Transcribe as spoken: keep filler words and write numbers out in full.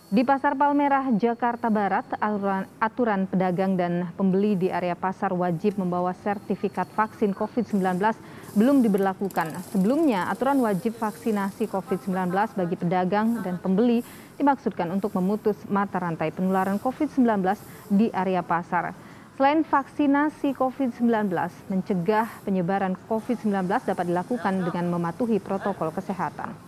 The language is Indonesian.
Di Pasar Palmerah, Jakarta Barat, aturan, aturan pedagang dan pembeli di area pasar wajib membawa sertifikat vaksin COVID sembilan belas belum diberlakukan. Sebelumnya, aturan wajib vaksinasi COVID sembilan belas bagi pedagang dan pembeli dimaksudkan untuk memutus mata rantai penularan COVID sembilan belas di area pasar. Selain vaksinasi COVID sembilan belas, mencegah penyebaran COVID sembilan belas dapat dilakukan dengan mematuhi protokol kesehatan.